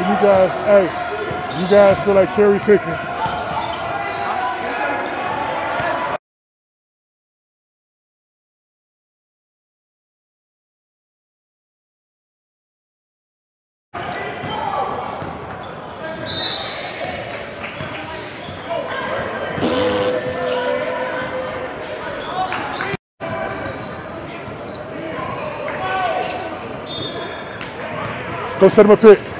you guys, hey, you guys feel like cherry picking. Go set him a pick.